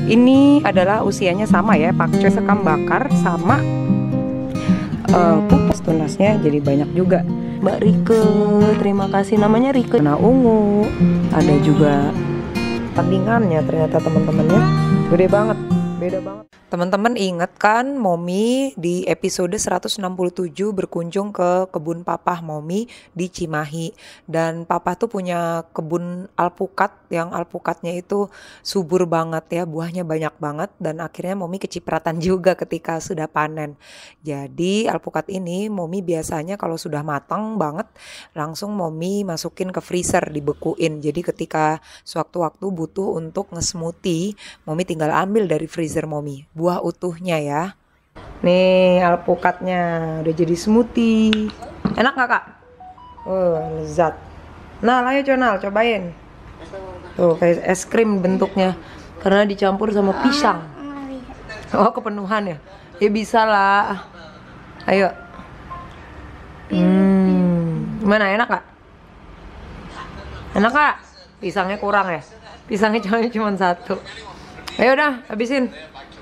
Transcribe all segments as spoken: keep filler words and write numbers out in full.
Ini adalah usianya sama ya, pakcoy sekam bakar sama uh, pupas tunasnya jadi banyak juga. Mbak Rike, terima kasih, namanya Rike. Nah, ungu, ada juga tandingannya ternyata teman-temannya, gede banget, beda banget. Teman-teman ingat kan Momi di episode seratus enam puluh tujuh berkunjung ke kebun Papa Momi di Cimahi. Dan Papa tuh punya kebun alpukat yang alpukatnya itu subur banget ya, buahnya banyak banget. Dan akhirnya Momi kecipratan juga ketika sudah panen. Jadi alpukat ini Momi biasanya kalau sudah matang banget langsung Momi masukin ke freezer, dibekuin. Jadi ketika sewaktu-waktu butuh untuk nge-smoothie, Momi tinggal ambil dari freezer Momi, buah utuhnya ya. Nih alpukatnya udah jadi smoothie. Enak gak kak? Oh lezat. Nah ayo Conal cobain. Tuh kayak es krim bentuknya karena dicampur sama pisang. Oh kepenuhan ya? Ya bisa lah. Ayo. Hmm, gimana, enak gak? Enak gak? Pisangnya kurang ya? Pisangnya cuma cuma satu. Ayo dah habisin.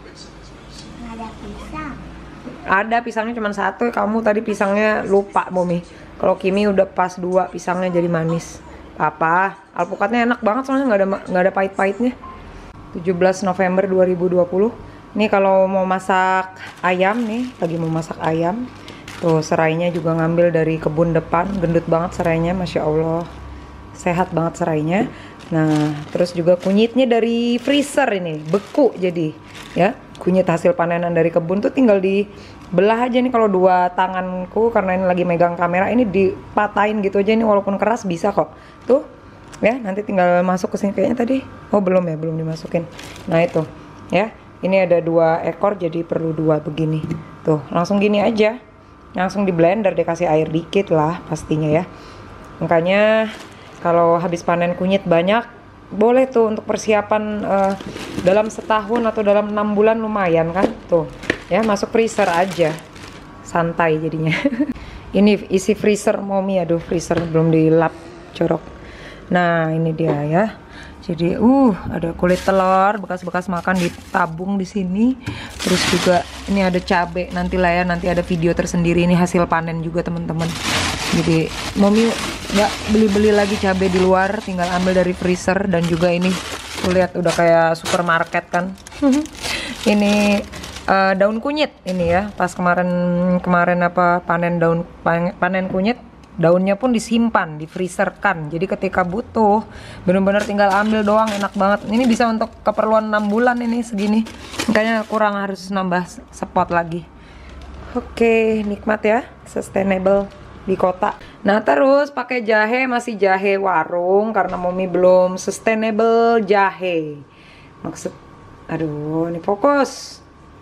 Ada pisang. Ada pisangnya cuma satu. Kamu tadi pisangnya lupa Momi. Kalau Kimi udah pas dua pisangnya jadi manis. Papa, alpukatnya enak banget soalnya nggak ada nggak ada pahit-pahitnya. tujuh belas November dua ribu dua puluh. Nih kalau mau masak ayam nih, lagi mau masak ayam. Tuh serainya juga ngambil dari kebun depan, gendut banget serainya, masya Allah. Sehat banget serainya. Nah, terus juga kunyitnya dari freezer ini, beku jadi ya. Kunyit hasil panenan dari kebun tuh tinggal dibelah aja nih, kalau dua tanganku karena ini lagi megang kamera ini dipatahin gitu aja nih, walaupun keras bisa kok. Tuh ya, nanti tinggal masuk ke sini kayaknya tadi. Oh, belum ya, belum dimasukin. Nah, itu ya. Ini ada dua ekor jadi perlu dua begini. Tuh, langsung gini aja. Langsung di blender, dikasih air dikit lah pastinya ya. Makanya kalau habis panen kunyit banyak, boleh tuh untuk persiapan uh, dalam setahun atau dalam enam bulan lumayan kan. Tuh ya, masuk freezer aja, santai jadinya. Ini isi freezer Momi, aduh freezer belum dilap, corok. Nah ini dia ya. Jadi uh ada kulit telur bekas-bekas makan ditabung di sini. Terus juga ini ada cabai, nanti lah ya, nanti ada video tersendiri, ini hasil panen juga teman-teman. Jadi Momi nggak beli-beli lagi cabai di luar, tinggal ambil dari freezer. Dan juga ini tuh lihat udah kayak supermarket kan. Ini uh, daun kunyit ini ya, pas kemarin kemarin apa panen daun panen kunyit, daunnya pun disimpan, di freezer kan. Jadi ketika butuh bener-bener tinggal ambil doang, enak banget. Ini bisa untuk keperluan enam bulan ini segini. Makanya kurang, harus nambah spot lagi. Oke, nikmat ya, sustainable di kota. Nah terus pakai jahe, masih jahe warung karena Momi belum sustainable jahe. Maksud, aduh ini fokus,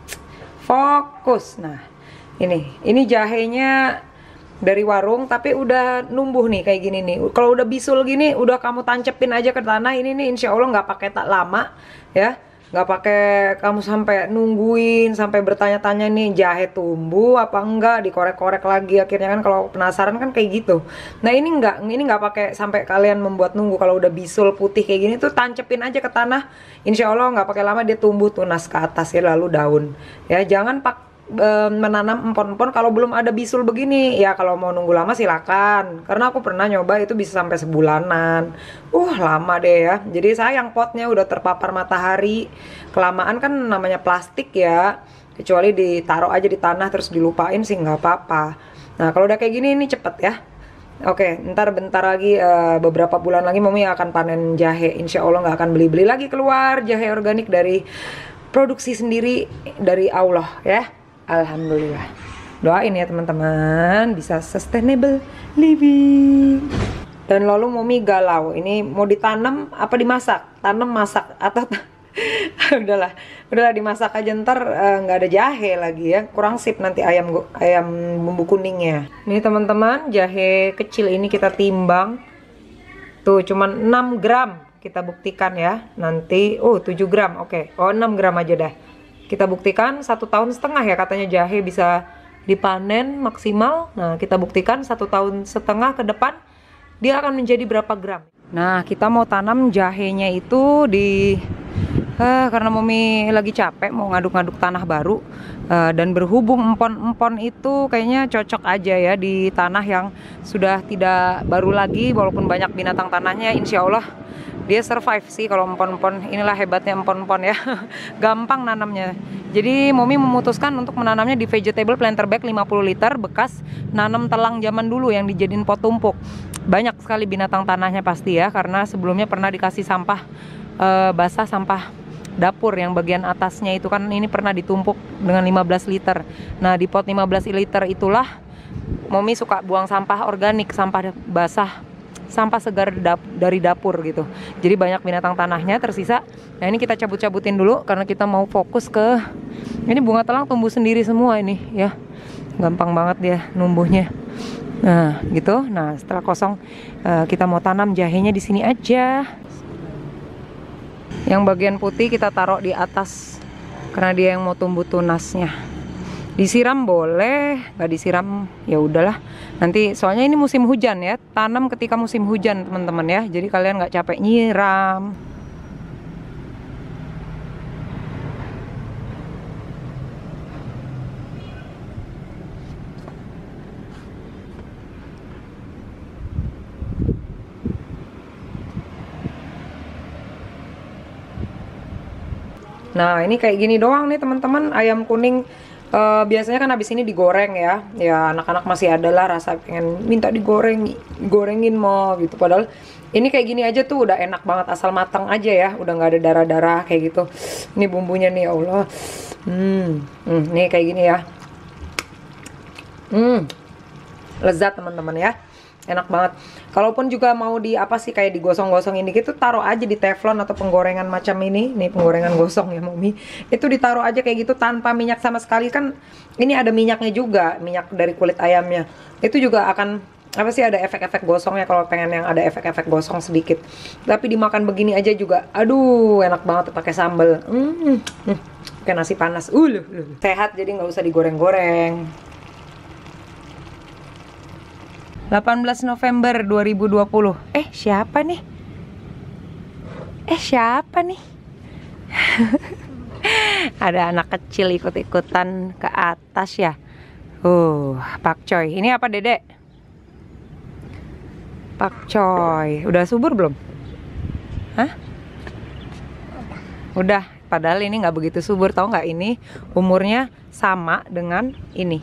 fokus. Nah ini, ini jahenya dari warung tapi udah numbuh nih kayak gini nih. Kalau udah bisul gini, udah kamu tancepin aja ke tanah. Ini nih insya Allah nggak pakai tak lama ya. Nggak pakai kamu sampai nungguin, sampai bertanya-tanya nih jahe tumbuh apa enggak, dikorek-korek lagi. Akhirnya kan kalau penasaran kan kayak gitu. Nah ini enggak, ini nggak pakai sampai kalian membuat nunggu. Kalau udah bisul putih kayak gini tuh tancepin aja ke tanah. Insya Allah nggak pakai lama dia tumbuh tunas ke atas ya, lalu daun. Ya jangan pak e, menanam empon-empon kalau belum ada bisul begini. Ya kalau mau nunggu lama silakan. Karena aku pernah nyoba itu bisa sampai sebulanan. Uh lama deh ya. Jadi sayang, potnya udah terpapar matahari. Kelamaan kan namanya plastik ya. Kecuali ditaruh aja di tanah terus dilupain sih nggak apa-apa. Nah kalau udah kayak gini ini cepet ya. Oke, ntar bentar lagi uh, beberapa bulan lagi Momi akan panen jahe. Insya Allah nggak akan beli-beli lagi keluar, jahe organik dari produksi sendiri dari Allah ya. Alhamdulillah. Doain ya teman-teman bisa sustainable living. Dan lalu Momi galau, ini mau ditanam apa dimasak? Tanam masak atau udahlah, udahlah dimasak aja, ntar nggak uh, ada jahe lagi ya, kurang sip nanti ayam ayam bumbu kuningnya. Ini teman-teman jahe kecil ini kita timbang, tuh cuman enam gram kita buktikan ya. Nanti oh tujuh gram, oke, okay. Oh enam gram aja dah. Kita buktikan satu tahun setengah ya katanya jahe bisa dipanen maksimal. Nah kita buktikan satu tahun setengah ke depan dia akan menjadi berapa gram. Nah kita mau tanam jahenya itu di Uh, karena Mami lagi capek mau ngaduk-ngaduk tanah baru, uh, dan berhubung empon-empon itu kayaknya cocok aja ya di tanah yang sudah tidak baru lagi, walaupun banyak binatang tanahnya, insya Allah dia survive sih kalau empon-empon. Inilah hebatnya empon-empon ya, gampang nanamnya. Jadi Mami memutuskan untuk menanamnya di vegetable planter bag lima puluh liter bekas nanam telang zaman dulu yang dijadiin pot tumpuk. Banyak sekali binatang tanahnya pasti ya, karena sebelumnya pernah dikasih sampah uh, basah, sampah dapur yang bagian atasnya itu kan ini pernah ditumpuk dengan lima belas liter. Nah di pot lima belas liter itulah Mami suka buang sampah organik, sampah basah, sampah segar dap dari dapur gitu. Jadi banyak binatang tanahnya tersisa. Nah ini kita cabut-cabutin dulu karena kita mau fokus ke ini. Bunga telang tumbuh sendiri semua ini ya, gampang banget dia numbuhnya. Nah gitu. Nah setelah kosong uh, kita mau tanam jahenya di sini aja. Yang bagian putih kita taruh di atas karena dia yang mau tumbuh tunasnya. Disiram boleh, nggak disiram ya udahlah. Nanti soalnya ini musim hujan ya, tanam ketika musim hujan teman-teman ya. Jadi kalian nggak capek nyiram. Nah ini kayak gini doang nih teman-teman, ayam kuning. Uh, biasanya kan habis ini digoreng ya. Ya anak-anak masih ada lah rasa pengen minta digoreng, gorengin mau gitu. Padahal ini kayak gini aja tuh udah enak banget, asal matang aja ya. Udah nggak ada darah-darah kayak gitu. Ini bumbunya nih, ya Allah. Hmm, hmm nih kayak gini ya. Hmm, lezat teman-teman ya. Enak banget. Kalaupun juga mau di apa sih kayak digosong-gosongin dikit tuh taruh aja di teflon atau penggorengan macam ini. Nih penggorengan gosong ya Mami. Itu ditaruh aja kayak gitu tanpa minyak sama sekali, kan ini ada minyaknya juga, minyak dari kulit ayamnya. Itu juga akan apa sih ada efek-efek gosongnya kalau pengen yang ada efek-efek gosong sedikit. Tapi dimakan begini aja juga, aduh enak banget pakai sambal. Hmm, hmm, kayak nasi panas. Uh, sehat jadi nggak usah digoreng-goreng. delapan belas November dua ribu dua puluh. Eh siapa nih? Eh siapa nih? Ada anak kecil ikut-ikutan ke atas ya. Uh, Pak Coy. Ini apa Dedek? Pak Coy. Udah subur belum? Hah? Udah. Padahal ini nggak begitu subur, tahu nggak? Ini umurnya sama dengan ini.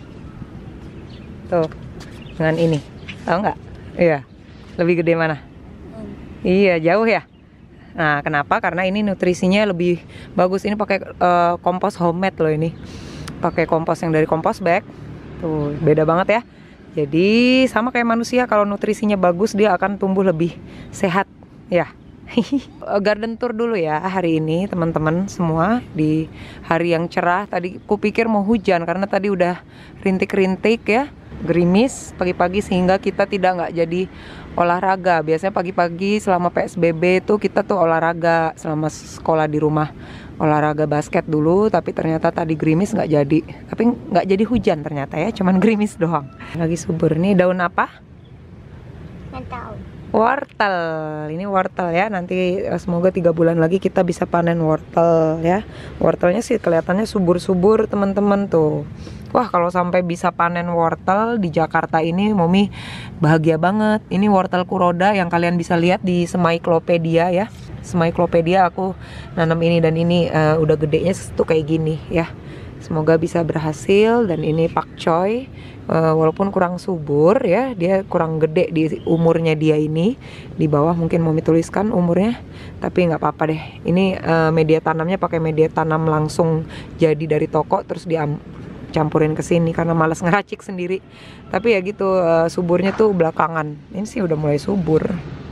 Tuh, dengan ini. Tahu nggak? Iya. Lebih gede mana? Hmm. Iya, jauh ya. Nah, kenapa? Karena ini nutrisinya lebih bagus. Ini pakai uh, kompos homemade loh ini. Pakai kompos yang dari kompos bag. Tuh, beda banget ya. Jadi sama kayak manusia, kalau nutrisinya bagus dia akan tumbuh lebih sehat ya. Garden tour dulu ya hari ini teman-teman semua, di hari yang cerah. Tadi kupikir mau hujan karena tadi udah rintik-rintik ya, gerimis pagi-pagi sehingga kita tidak nggak jadi olahraga. Biasanya pagi-pagi selama P S B B tuh kita tuh olahraga selama sekolah di rumah, olahraga basket dulu, tapi ternyata tadi gerimis nggak jadi. Tapi nggak jadi hujan ternyata ya, cuman gerimis doang. Lagi subur nih. Daun apa? Nggak tahu. Wortel. Ini wortel ya. Nanti semoga tiga bulan lagi kita bisa panen wortel ya. Wortelnya sih kelihatannya subur-subur teman-teman tuh. Wah, kalau sampai bisa panen wortel di Jakarta ini Mami bahagia banget. Ini wortel kuroda yang kalian bisa lihat di Semaichlopedia ya. Semaichlopedia aku nanam ini, dan ini uh, udah gedenya tuh kayak gini ya. Semoga bisa berhasil. Dan ini Pak Coy, uh, walaupun kurang subur ya, dia kurang gede di umurnya dia ini. Di bawah mungkin Mami tuliskan umurnya, tapi nggak apa-apa deh. Ini uh, media tanamnya pakai media tanam langsung jadi dari toko, terus dicampurin ke sini karena malas ngeracik sendiri. Tapi ya gitu, uh, suburnya tuh belakangan. Ini sih udah mulai subur.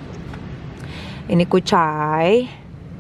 Ini kucai.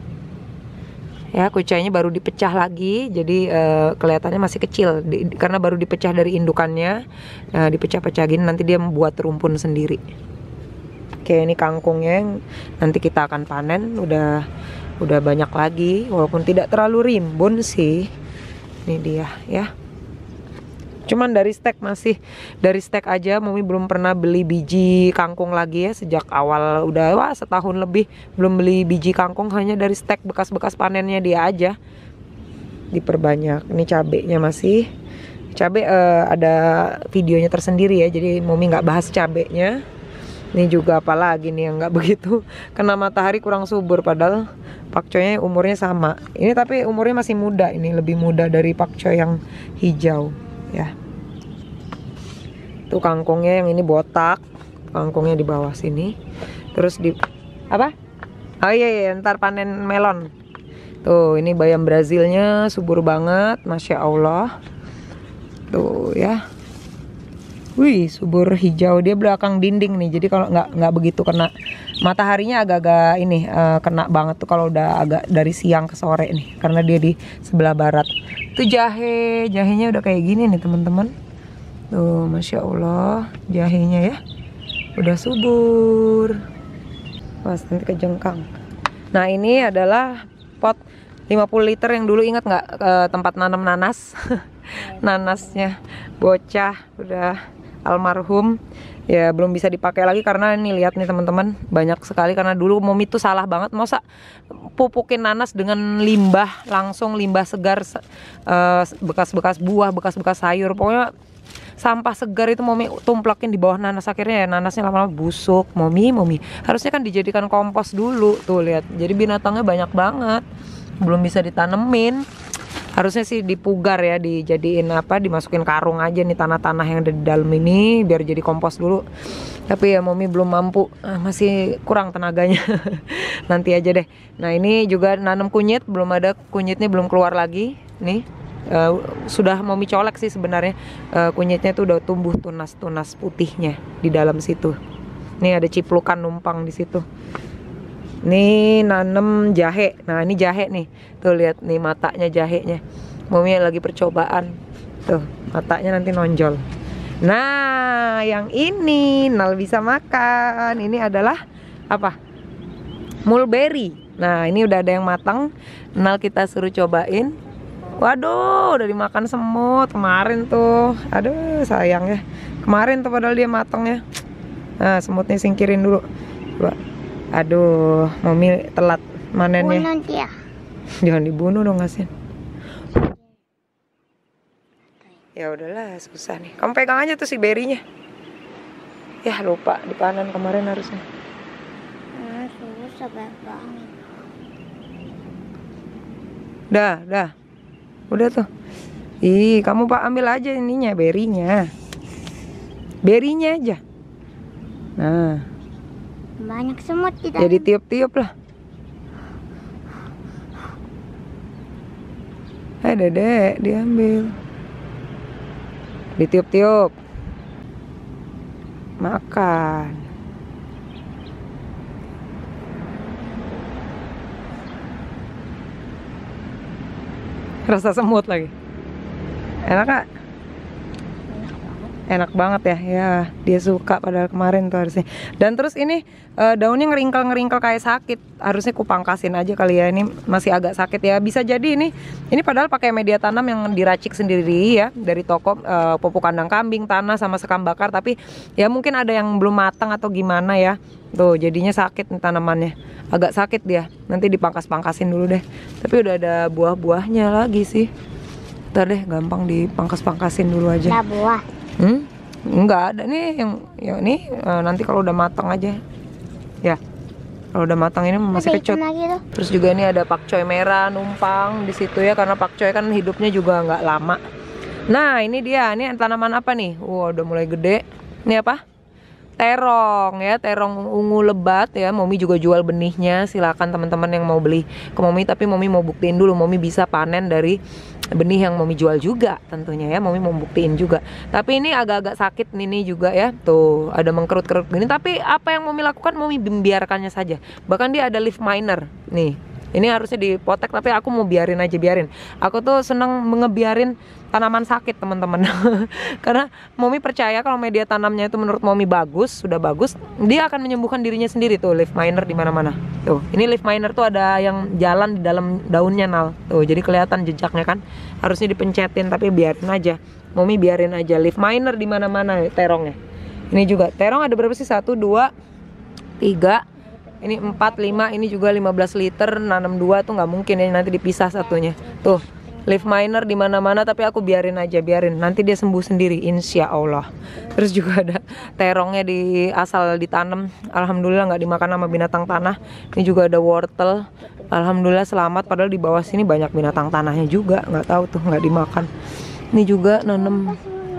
Ya, kucainya baru dipecah lagi, jadi uh, kelihatannya masih kecil di, karena baru dipecah dari indukannya. Uh, dipecah-pecah gini nanti dia membuat rumpun sendiri. Oke, ini kangkungnya yang nanti kita akan panen. Udah udah banyak lagi, walaupun tidak terlalu rimbun sih. Ini dia ya. Cuman dari stek masih dari stek aja. Momi belum pernah beli biji kangkung lagi ya sejak awal, udah wah setahun lebih belum beli biji kangkung, hanya dari stek bekas-bekas panennya dia aja diperbanyak. Ini cabenya masih cabe, uh, ada videonya tersendiri ya, jadi Momi nggak bahas cabenya. Ini juga apalagi nih yang nggak begitu kena matahari, kurang subur, padahal pakcoynya umurnya sama. Ini tapi umurnya masih muda, ini lebih muda dari pakcoy yang hijau ya. Tuh kangkungnya yang ini botak, kangkungnya di bawah sini. Terus di apa? Oh iya iya, ntar panen melon. Tuh ini bayam Brazilnya subur banget, masya Allah. Tuh ya. Wih, subur hijau, dia belakang dinding nih, jadi kalau nggak nggak begitu kena mataharinya, agak-agak ini uh, kena banget tuh kalau udah agak dari siang ke sore nih, karena dia di sebelah barat. Itu jahe, jahenya udah kayak gini nih teman-teman. Tuh, masya Allah, jahenya ya udah subur. Pas nanti kejengkang. Nah ini adalah pot lima puluh liter yang dulu, ingat nggak uh, tempat nanam nanas? Nanasnya bocah udah almarhum ya, belum bisa dipakai lagi karena ini lihat nih teman-teman, banyak sekali. Karena dulu Momi tuh salah banget, masa pupukin nanas dengan limbah, langsung limbah segar, bekas-bekas uh, buah, bekas-bekas sayur, pokoknya sampah segar itu Momi tumplakin di bawah nanas. Akhirnya ya nanasnya lama-lama busuk. Momi, Momi harusnya kan dijadikan kompos dulu, tuh lihat, jadi binatangnya banyak banget, belum bisa ditanemin. Harusnya sih dipugar ya, dijadiin apa, dimasukin karung aja nih tanah-tanah yang ada di dalam ini biar jadi kompos dulu. Tapi ya Momi belum mampu, ah, masih kurang tenaganya. Nanti aja deh. Nah ini juga nanam kunyit, belum ada kunyitnya, belum keluar lagi. Nih uh, sudah Momi colek sih sebenarnya, uh, kunyitnya tuh udah tumbuh tunas-tunas putihnya di dalam situ. Nih ada ciplukan numpang di situ. Nih nanem jahe. Nah ini jahe nih, tuh lihat nih matanya jahenya. Momi lagi percobaan, tuh matanya nanti nonjol. Nah yang ini Nal bisa makan. Ini adalah apa? Mulberry. Nah ini udah ada yang matang, Nal kita suruh cobain. Waduh, udah dimakan semut kemarin tuh. Aduh sayang ya, kemarin tuh padahal dia matang ya. Nah semutnya singkirin dulu. Coba. Aduh, Momi telat manennya. Bunuh dia. Jangan dibunuh dong, kasihan. Ya udahlah, susah nih. Kamu pegang aja tuh si berinya. Ya lupa dipanen kemarin harusnya. Ah, susah banget. Dah, dah. Udah tuh. Ih, kamu Pak ambil aja ininya, berinya. Berinya aja. Nah. Banyak semut di dalam. Jadi tiup-tiup lah. Hai dedek, diambil. Ditiup-tiup. Makan. Rasa semut lagi. Enak gak? Enak banget ya, ya dia suka padahal kemarin tuh harusnya. Dan terus ini uh, daunnya ngeringkel-ngeringkel kayak sakit, harusnya kupangkasin aja kali ya, ini masih agak sakit ya. Bisa jadi ini, ini padahal pakai media tanam yang diracik sendiri ya dari toko, uh, pupuk kandang kambing, tanah sama sekam bakar. Tapi ya mungkin ada yang belum matang atau gimana ya, tuh jadinya sakit nih tanamannya, agak sakit dia. Nanti dipangkas-pangkasin dulu deh. Tapi udah ada buah-buahnya lagi sih. Ntar deh gampang dipangkas-pangkasin dulu aja. Ada buah. Hmm? Enggak ada nih yang yang ini uh, nanti kalau udah matang aja. Ya. Kalau udah matang ini masih kecut. Terus juga ini ada pakcoy merah numpang di situ ya, karena pakcoy kan hidupnya juga nggak lama. Nah, ini dia. Ini tanaman apa nih? Wow, udah mulai gede. Ini apa? Terong ya, terong ungu lebat ya. Momi juga jual benihnya. Silakan teman-teman yang mau beli ke Momi, tapi Momi mau buktiin dulu Momi bisa panen dari benih yang Momi jual juga tentunya ya. Momi mau buktiin juga. Tapi ini agak-agak sakit ini juga ya. Tuh, ada mengkerut-kerut gini. Tapi apa yang Momi lakukan, Momi membiarkannya saja. Bahkan dia ada leaf miner. Nih, ini harusnya dipotek tapi aku mau biarin aja, biarin. Aku tuh seneng ngebiarin tanaman sakit teman-teman. Karena Momi percaya kalau media tanamnya itu menurut Momi bagus, sudah bagus, dia akan menyembuhkan dirinya sendiri. Tuh leaf miner di mana-mana. Tuh, ini leaf miner tuh ada yang jalan di dalam daunnya Nal. Tuh, jadi kelihatan jejaknya kan. Harusnya dipencetin tapi biarin aja. Mami biarin aja. Leaf miner di mana-mana terongnya. Ini juga terong ada berapa sih? Satu, dua, tiga. Ini empat, lima, ini juga lima belas liter, nanam dua tuh nggak mungkin ya, nanti dipisah satunya. Tuh, leaf miner di mana-mana, tapi aku biarin aja, biarin. Nanti dia sembuh sendiri, insya Allah. Terus juga ada terongnya di asal ditanam, alhamdulillah nggak dimakan sama binatang tanah. Ini juga ada wortel, alhamdulillah selamat. Padahal di bawah sini banyak binatang tanahnya juga, nggak tahu tuh nggak dimakan. Ini juga nanam.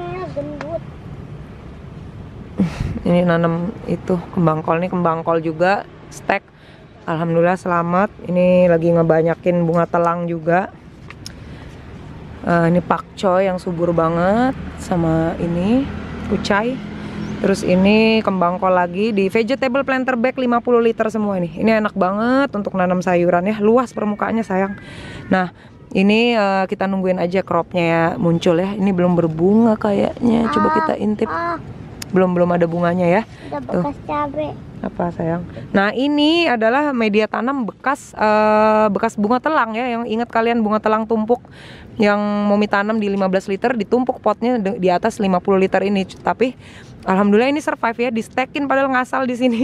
Ini nanam itu kembang kol, nih kembang kol juga stek, alhamdulillah selamat. Ini lagi ngebanyakin bunga telang juga. Uh, ini pakcoy yang subur banget, sama ini kucai. Terus ini kembang kol lagi di vegetable planter bag lima puluh liter semua ini. Ini enak banget untuk nanam sayuran ya, luas permukaannya sayang. Nah, ini uh, kita nungguin aja cropnya ya muncul ya. Ini belum berbunga kayaknya. Coba kita intip. Belum belum ada bunganya ya. Ada bekas cabai. Apa sayang? Nah, ini adalah media tanam bekas uh, bekas bunga telang ya. Yang ingat kalian bunga telang tumpuk yang Momi tanam di lima belas liter, ditumpuk potnya di atas lima puluh liter ini. Tapi alhamdulillah ini survive ya, di stekin padahal ngasal di sini.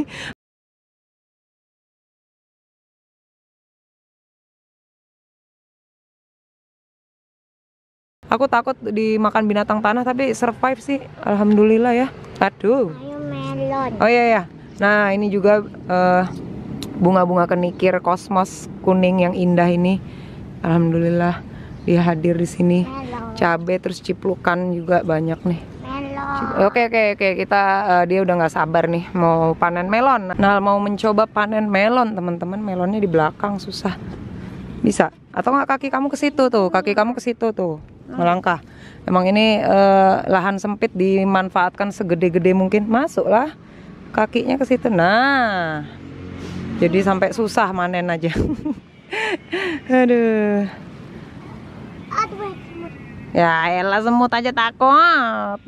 Aku takut dimakan binatang tanah, tapi survive sih, alhamdulillah ya. Aduh. Ayo melon. Oh iya ya. Nah, ini juga bunga-bunga uh, kenikir kosmos kuning yang indah ini. Alhamdulillah dia hadir di sini. Melon. Cabai terus ciplukan juga banyak nih. Melon. Oke oke oke kita uh, dia udah nggak sabar nih mau panen melon. Nah, mau mencoba panen melon teman-teman. Melonnya di belakang susah. Bisa? Atau nggak kaki kamu ke situ tuh? Kaki kamu ke situ tuh. Melangkah. Emang ini uh, lahan sempit dimanfaatkan segede-gede mungkin. Masuklah kakinya ke situ. Nah, jadi sampai susah manen aja. Aduh. Aduh, semut. Ya elah, semut aja takut.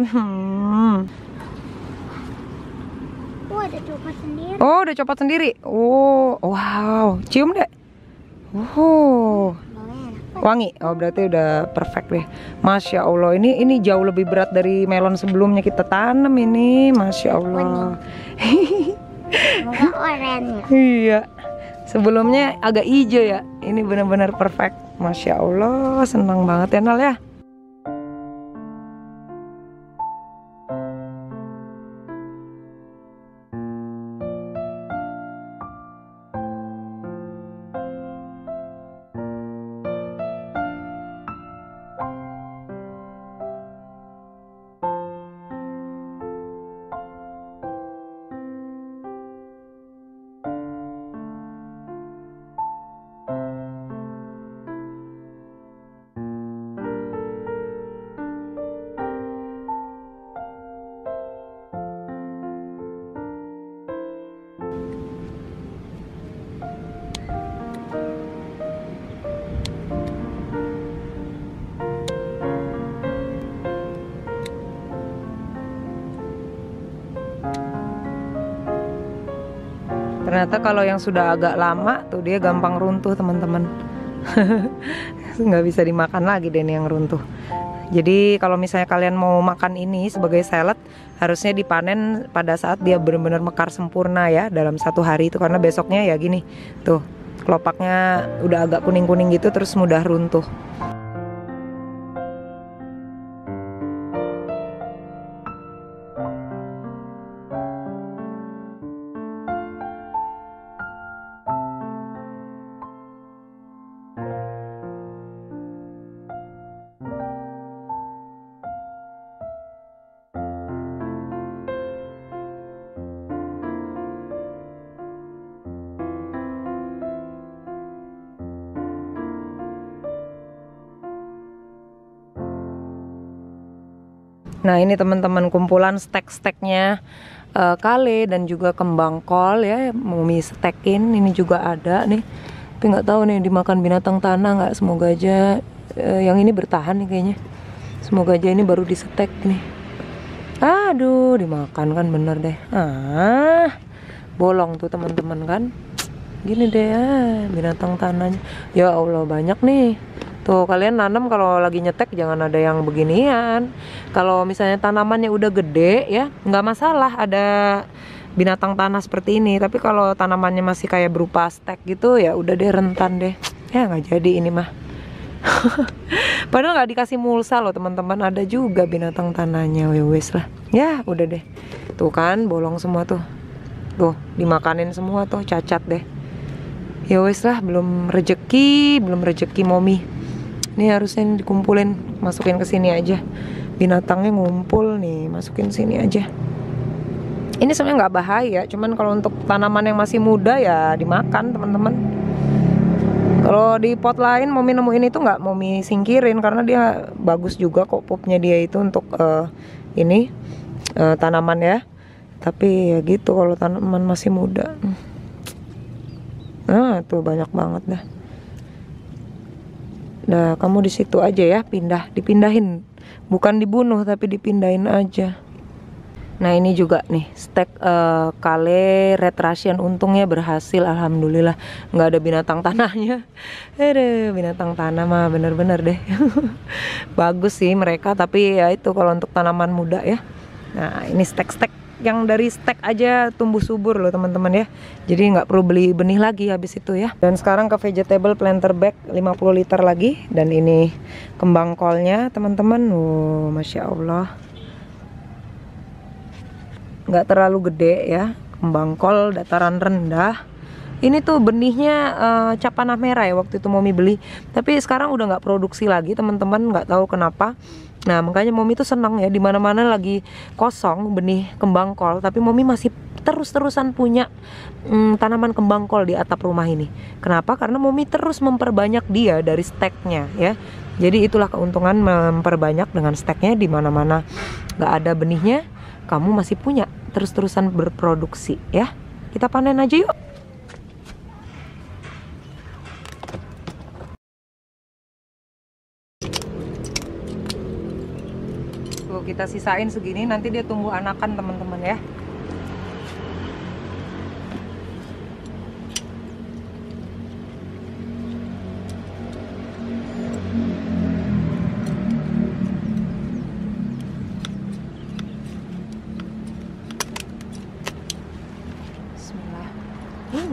Oh, ada copot sendiri. Oh, udah copot sendiri. Oh, wow. Cium deh. Oh. Wangi. Oh, berarti udah perfect deh. Masya Allah, ini ini jauh lebih berat dari melon sebelumnya kita tanam ini. Masya Allah. Moga oranye. Iya. Sebelumnya agak hijau ya. Ini benar-benar perfect. Masya Allah, senang banget ya Nal ya. Ternyata kalau yang sudah agak lama tuh dia gampang runtuh teman-teman. Nggak bisa dimakan lagi deh yang runtuh. Jadi kalau misalnya kalian mau makan ini sebagai salad, harusnya dipanen pada saat dia benar-benar mekar sempurna ya, dalam satu hari itu, karena besoknya ya gini tuh kelopaknya udah agak kuning-kuning gitu terus mudah runtuh. Nah, ini teman-teman kumpulan stek-steknya uh, kale dan juga kembang kol ya, Momi stekin. Ini juga ada nih, tapi nggak tahu nih dimakan binatang tanah nggak. Semoga aja uh, yang ini bertahan nih kayaknya. Semoga aja ini baru disetek nih. Aduh, dimakan kan bener deh. Ah, bolong tuh teman-teman kan. Gini deh ya, binatang tanahnya. Ya Allah, banyak nih. Tuh kalian nanam kalau lagi nyetek jangan ada yang beginian. Kalau misalnya tanamannya udah gede ya nggak masalah ada binatang tanah seperti ini. Tapi kalau tanamannya masih kayak berupa stek gitu ya udah deh rentan deh. Ya nggak jadi ini mah. Padahal nggak dikasih mulsa loh teman-teman. Ada juga binatang tanahnya. Wes lah. Ya udah deh. Tuh kan bolong semua tuh. Tuh dimakanin semua tuh cacat deh. Ya wes lah belum rejeki belum rejeki momi. Ini harusnya dikumpulin, masukin ke sini aja. Binatangnya ngumpul nih, masukin sini aja. Ini sebenarnya nggak bahaya, cuman kalau untuk tanaman yang masih muda ya dimakan teman-teman. Kalau di pot lain momi nemuin itu nggak momi singkirin karena dia bagus juga kok pupnya dia itu untuk uh, ini uh, tanaman ya. Tapi ya gitu kalau tanaman masih muda. Nah tuh banyak banget dah. Nah, kamu di situ aja ya, pindah, dipindahin. Bukan dibunuh tapi dipindahin aja. Nah, ini juga nih, stek uh, kale red Russian untungnya berhasil alhamdulillah. Nggak ada binatang tanahnya. Aduh, binatang tanah mah bener-bener deh. Bagus sih mereka, tapi ya itu kalau untuk tanaman muda ya. Nah, ini stek-stek yang dari stek aja tumbuh subur loh teman-teman ya. Jadi nggak perlu beli benih lagi habis itu ya. Dan sekarang ke vegetable planter bag lima puluh liter lagi. Dan ini kembang kolnya teman-teman. Oh, masya Allah. Nggak terlalu gede ya. Kembang kol dataran rendah. Ini tuh benihnya uh, cap panah merah ya waktu itu Momi beli. Tapi sekarang udah nggak produksi lagi teman-teman. Nggak tahu kenapa. Nah makanya Momi tuh senang ya dimana-mana lagi kosong benih kembang kol, tapi Momi masih terus-terusan punya hmm, tanaman kembang kol di atap rumah ini. Kenapa? Karena Momi terus memperbanyak dia dari steknya ya. Jadi itulah keuntungan memperbanyak dengan steknya, dimana-mana nggak ada benihnya, kamu masih punya terus-terusan berproduksi ya. Kita panen aja yuk. Tuh kita sisain segini, nanti dia tumbuh anakan teman-teman ya. Bismillah. Hmm.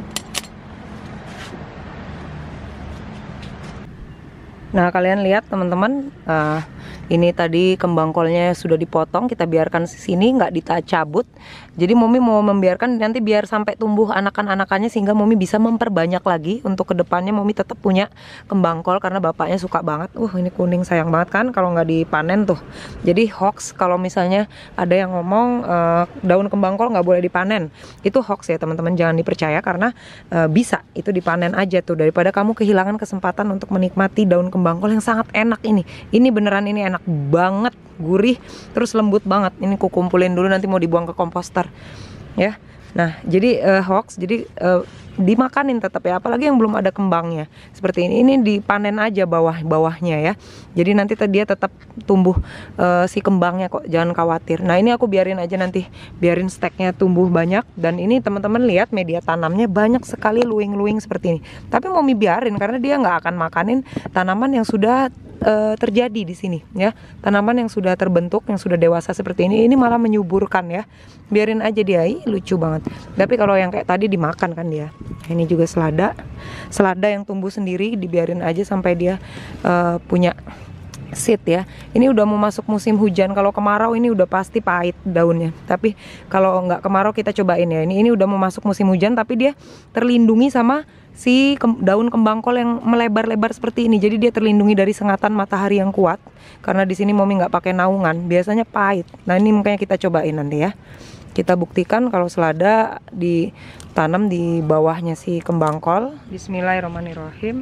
Nah kalian lihat teman-teman, uh, ini tadi kembang kolnya sudah dipotong, kita biarkan di sini nggak dicabut. Jadi Momi mau membiarkan nanti biar sampai tumbuh anakan-anakannya sehingga Momi bisa memperbanyak lagi. Untuk kedepannya Momi tetap punya kembang kol karena bapaknya suka banget. Uh ini kuning sayang banget kan kalau nggak dipanen tuh. Jadi hoax kalau misalnya ada yang ngomong uh, daun kembang kol nggak boleh dipanen. Itu hoax ya teman-teman, jangan dipercaya karena uh, bisa itu dipanen aja tuh, daripada kamu kehilangan kesempatan untuk menikmati daun kembang kol yang sangat enak ini. Ini beneran ini enak banget, gurih, terus lembut banget. Ini ku kumpulin dulu nanti mau dibuang ke komposter ya. Nah jadi uh, hoax, jadi uh, dimakanin tetap ya, apalagi yang belum ada kembangnya seperti ini. Ini dipanen aja bawah-bawahnya ya. Jadi nanti dia tetap tumbuh uh, si kembangnya kok, jangan khawatir. Nah ini aku biarin aja nanti, biarin steknya tumbuh banyak. Dan ini teman-teman lihat media tanamnya banyak sekali luing-luing seperti ini. Tapi Momi biarin karena dia nggak akan makanin tanaman yang sudah Uh, terjadi di sini ya. Tanaman yang sudah terbentuk, yang sudah dewasa seperti ini, ini malah menyuburkan ya. Biarin aja dia, ih, lucu banget. Tapi kalau yang kayak tadi dimakan kan dia. Ini juga selada, selada yang tumbuh sendiri, dibiarin aja sampai dia uh, punya seed ya. Ini udah mau masuk musim hujan. Kalau kemarau ini udah pasti pahit daunnya. Tapi kalau nggak kemarau kita cobain ya. Ini ini udah mau masuk musim hujan tapi dia terlindungi sama si ke daun kembang kol yang melebar-lebar seperti ini. Jadi dia terlindungi dari sengatan matahari yang kuat. Karena di sini Momi nggak pakai naungan, biasanya pahit. Nah ini makanya kita cobain nanti ya. Kita buktikan kalau selada ditanam di bawahnya si kembang kol. Bismillahirrahmanirrahim.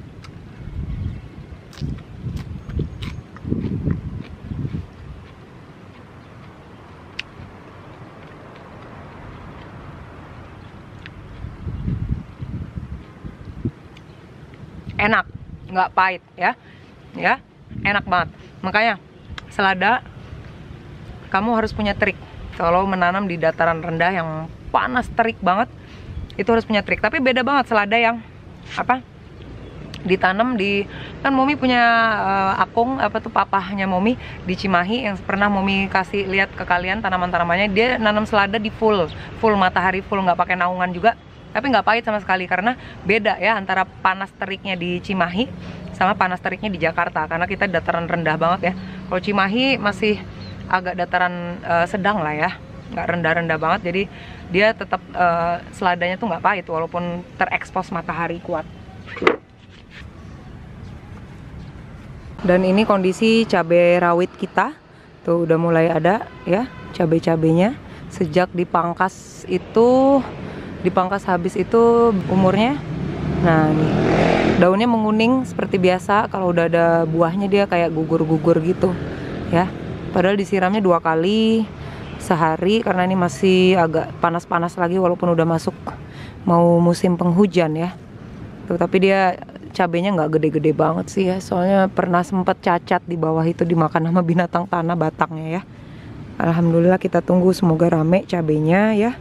Enak, nggak pahit ya, ya enak banget. Makanya selada kamu harus punya trik kalau menanam di dataran rendah yang panas terik banget, itu harus punya trik. Tapi beda banget selada yang apa ditanam di, kan Momi punya uh, akung apa tuh papahnya Momi di Cimahi yang pernah Momi kasih lihat ke kalian tanaman-tanamannya. Dia nanam selada di full full matahari, full nggak pakai naungan juga, tapi nggak pahit sama sekali karena beda ya antara panas teriknya di Cimahi sama panas teriknya di Jakarta, karena kita dataran rendah banget ya. Kalau Cimahi masih agak dataran uh, sedang lah ya, nggak rendah-rendah banget, jadi dia tetap uh, seladanya tuh nggak pahit walaupun terekspos matahari kuat. Dan ini kondisi cabai rawit kita tuh udah mulai ada ya, cabai-cabainya sejak dipangkas itu, dipangkas habis itu umurnya. Nah nih daunnya menguning seperti biasa, kalau udah ada buahnya dia kayak gugur-gugur gitu ya. Padahal disiramnya dua kali sehari karena ini masih agak panas-panas lagi walaupun udah masuk mau musim penghujan ya. Tuh, tapi dia cabenya nggak gede-gede banget sih ya, soalnya pernah sempet cacat di bawah itu dimakan sama binatang tanah batangnya ya. Alhamdulillah, kita tunggu semoga rame cabenya ya.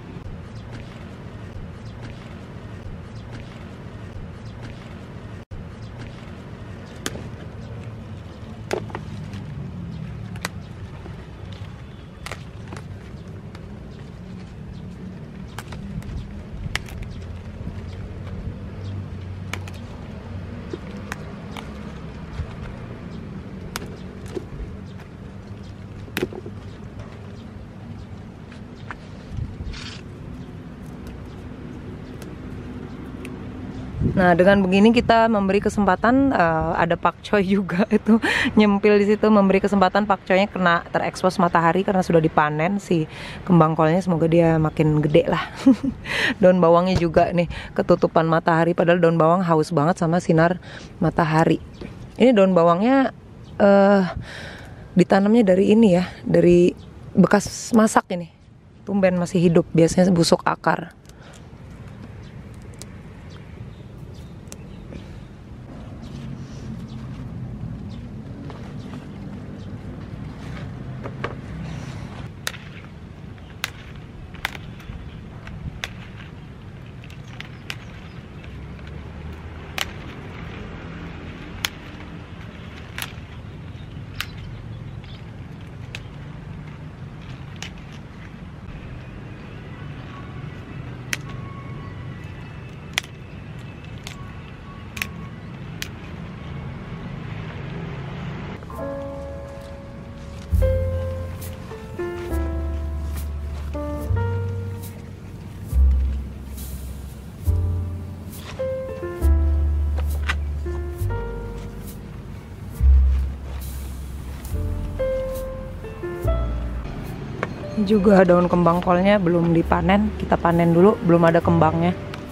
Nah dengan begini kita memberi kesempatan uh, ada pakcoy juga itu nyempil di situ, memberi kesempatan pakcoynya kena terekspos matahari karena sudah dipanen si kembang kolnya, semoga dia makin gede lah. Daun bawangnya juga nih ketutupan matahari, padahal daun bawang haus banget sama sinar matahari. Ini daun bawangnya uh, ditanamnya dari ini ya, dari bekas masak ini, tumben masih hidup, biasanya busuk akar. Juga daun kembang kolnya belum dipanen, kita panen dulu, belum ada kembangnya.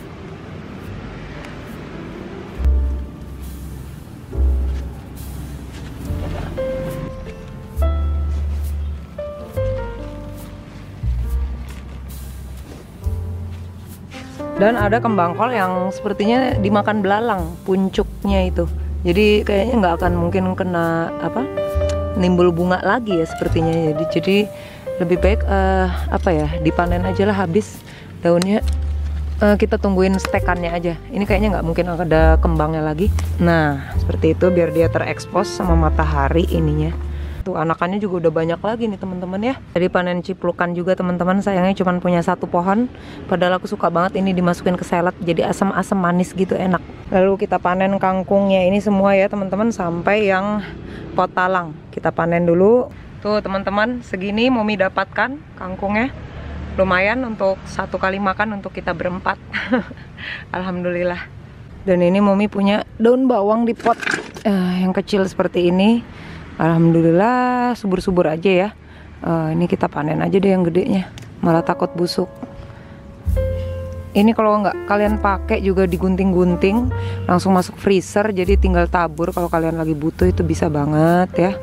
Dan ada kembang kol yang sepertinya dimakan belalang, puncuknya itu. Jadi kayaknya nggak akan mungkin kena apa nimbul bunga lagi ya sepertinya. Jadi jadi lebih baik uh, apa ya dipanen aja lah habis daunnya. Uh, kita tungguin stekannya aja. Ini kayaknya nggak mungkin ada kembangnya lagi. Nah seperti itu biar dia terekspos sama matahari ininya. Tuh anakannya juga udah banyak lagi nih teman-teman ya. Jadi panen ciplukan juga teman-teman, sayangnya cuma punya satu pohon. Padahal aku suka banget ini dimasukin ke salad, jadi asam-asam manis gitu enak. Lalu kita panen kangkungnya ini semua ya teman-teman, sampai yang pot talang. Kita panen dulu. Tuh teman-teman, segini Momi dapatkan kangkungnya. Lumayan untuk satu kali makan untuk kita berempat. Alhamdulillah. Dan ini Momi punya daun bawang di pot uh, yang kecil seperti ini. Alhamdulillah subur-subur aja ya. uh, Ini kita panen aja deh yang gedenya, malah takut busuk. Ini kalau nggak kalian pakai juga digunting-gunting langsung masuk freezer, jadi tinggal tabur kalau kalian lagi butuh, itu bisa banget ya.